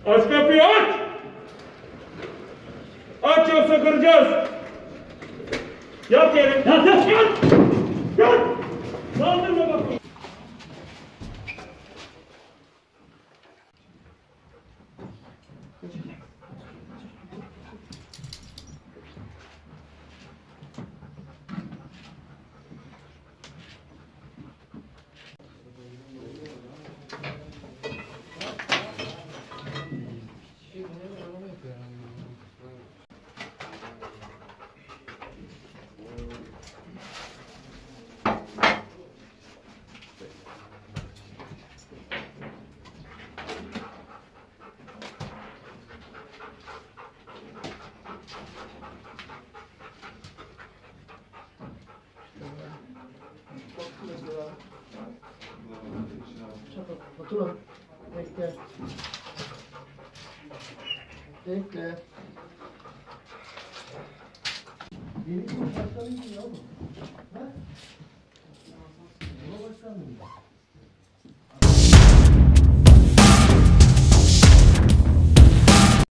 Aç kapıyı aç! Aç yoksa kıracağız! Yat yere! Yat yat yat! Yat! Kaldırma bakayım! Oturun. Bekle. Bekle. Yeni bir başkanın kim ya bu? Ha? Cumhurbaşkanı mı?